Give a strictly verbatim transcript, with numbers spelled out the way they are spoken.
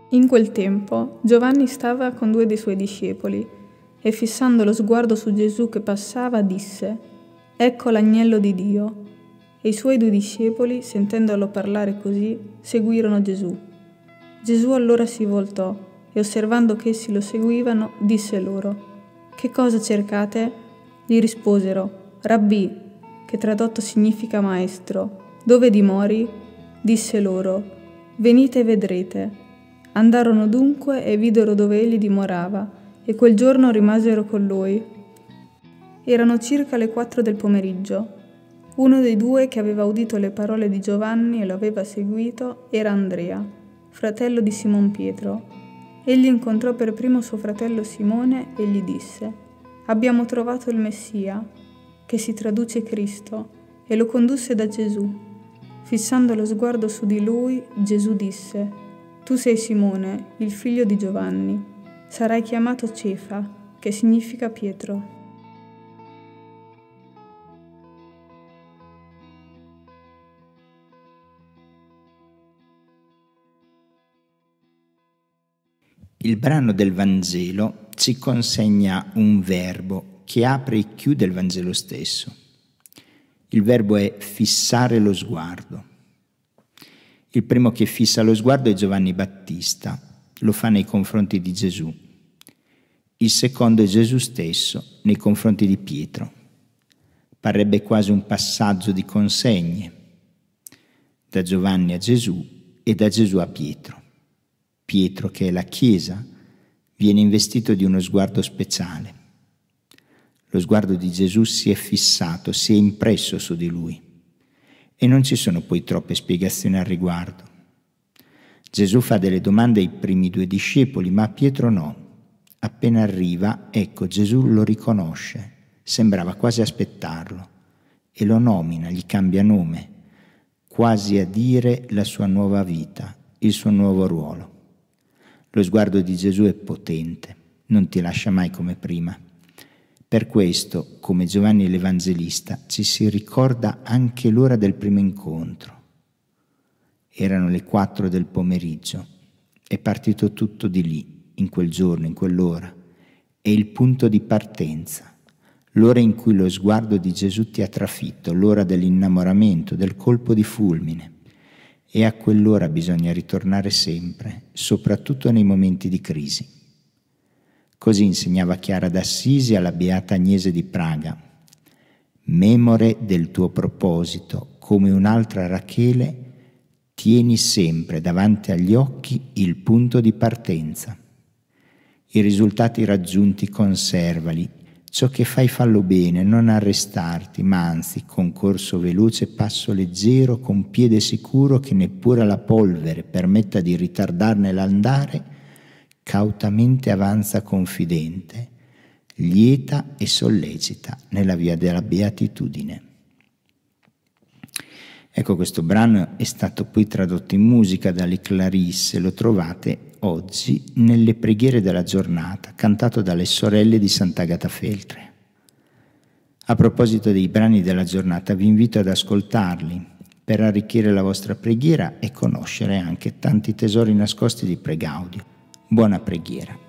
In quel tempo Giovanni stava con due dei suoi discepoli e fissando lo sguardo su Gesù che passava disse: «Ecco l'agnello di Dio». E i suoi due discepoli, sentendolo parlare così, seguirono Gesù. Gesù allora si voltò e osservando che essi lo seguivano, disse loro: «Che cosa cercate?» Gli risposero: «Rabbì», che tradotto significa maestro, «dove dimori?» Disse loro: «Venite e vedrete». Andarono dunque e videro dove egli dimorava, e quel giorno rimasero con lui. Erano circa le quattro del pomeriggio. Uno dei due che aveva udito le parole di Giovanni e lo aveva seguito era Andrea, fratello di Simon Pietro. Egli incontrò per primo suo fratello Simone e gli disse: «Abbiamo trovato il Messia», che si traduce Cristo, e lo condusse da Gesù. Fissando lo sguardo su di lui, Gesù disse: «Tu sei Simone, il figlio di Giovanni. Sarai chiamato Cefa, che significa Pietro». Il brano del Vangelo ci consegna un verbo che apre e chiude il Vangelo stesso. Il verbo è fissare lo sguardo. Il primo che fissa lo sguardo è Giovanni Battista, lo fa nei confronti di Gesù. Il secondo è Gesù stesso nei confronti di Pietro. Parrebbe quasi un passaggio di consegne, da Giovanni a Gesù e da Gesù a Pietro. Pietro, che è la Chiesa, viene investito di uno sguardo speciale. Lo sguardo di Gesù si è fissato, si è impresso su di lui. E non ci sono poi troppe spiegazioni al riguardo. Gesù fa delle domande ai primi due discepoli, ma a Pietro no. Appena arriva, ecco, Gesù lo riconosce, sembrava quasi aspettarlo, e lo nomina, gli cambia nome, quasi a dire la sua nuova vita, il suo nuovo ruolo. Lo sguardo di Gesù è potente, non ti lascia mai come prima. Per questo, come Giovanni l'Evangelista, ci si ricorda anche l'ora del primo incontro. Erano le quattro del pomeriggio, è partito tutto di lì, in quel giorno, in quell'ora. È il punto di partenza, l'ora in cui lo sguardo di Gesù ti ha trafitto, l'ora dell'innamoramento, del colpo di fulmine. E a quell'ora bisogna ritornare sempre, soprattutto nei momenti di crisi. Così insegnava Chiara d'Assisi alla Beata Agnese di Praga. Memore del tuo proposito, come un'altra Rachele, tieni sempre davanti agli occhi il punto di partenza. I risultati raggiunti conservali, ciò che fai fallo bene, non arrestarti, ma anzi, con corso veloce, passo leggero, con piede sicuro, che neppure la polvere permetta di ritardarne l'andare, cautamente avanza confidente, lieta e sollecita nella via della beatitudine. Ecco, questo brano è stato poi tradotto in musica dalle Clarisse, lo trovate oggi nelle preghiere della giornata, cantato dalle sorelle di Sant'Agata Feltre. A proposito dei brani della giornata, vi invito ad ascoltarli per arricchire la vostra preghiera e conoscere anche tanti tesori nascosti di Pregaudio. Buona preghiera.